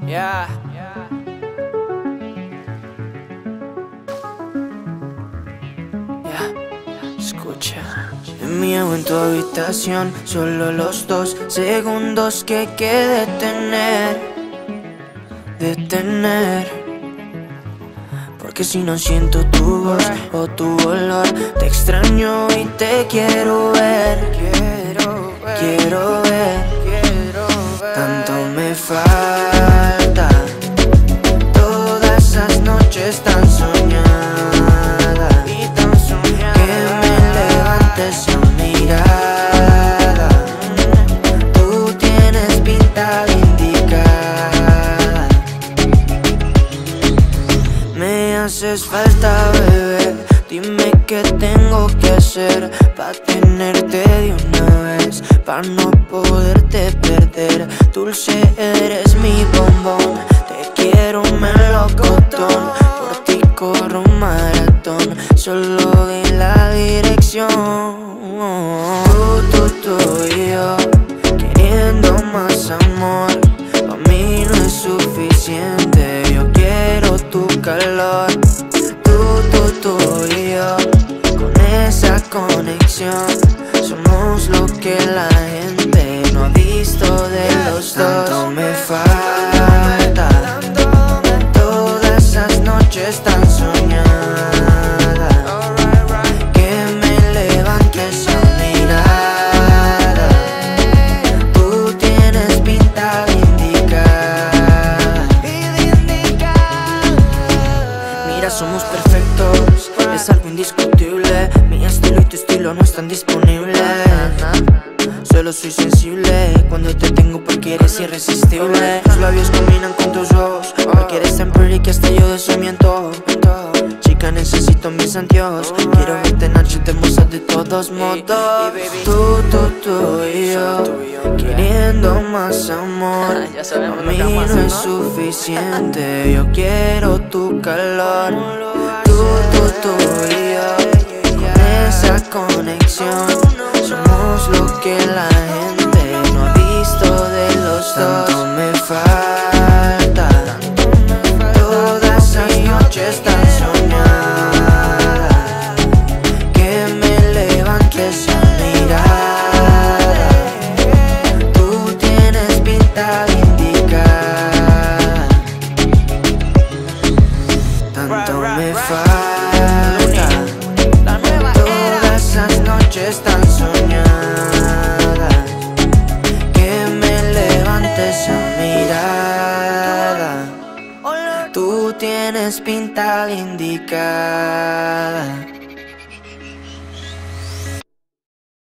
Yeah. Escucha. Me hago en tu habitación, solo los 2 segundos que hay que detener. Porque si no siento tu voz o tu olor, te extraño y te quiero ver. Quiero ver. Tanto me falta. Todas esas noches tan soñadas, que me levantes a mirada. Tú tienes pinta de indicada. Me haces falta, bebé. Dime qué tengo que hacer pa' tenerte de una vez, pa' no poderte perder. Dulce, eres mi bombón. Te quiero melocotón. Por ti corro un maratón. Solo di la dirección. Tú y yo, queriendo más amor. Pa' mí no es suficiente. Yo quiero tu calor. Tú y yo, con esa conexión, somos lo que la gente no ha visto de los dos. Tanto me falta. Todas esas noches tan soñadas, que me levantes a mirada. Tú tienes pinta de indicada. Mira, somos perfectos, es algo indiscutible. Mi estilo y tu estilo no están disponibles. Solo soy sensible cuando te tengo porque eres irresistible. Tus labios combinan con tus ojos. Porque eres tan pretty que hasta yo de eso me antojo. Chica, necesito mis anteojos. Quiero verte en noche hermosa de todos modos. Tú y yo, queriendo más amor. A mí no es suficiente. Yo quiero tu calor. Tú y yo, con esa conexión, somos lo que la gente no ha visto de los dos. Tanto me falta. Todas esas noches tan soñadas, que me levantes a mirada. Tú tienes pinta de indicada. Tanto me falta. Todas esas noches tan soñadas, que me levantes a mirada. Tú tienes pinta de indicada.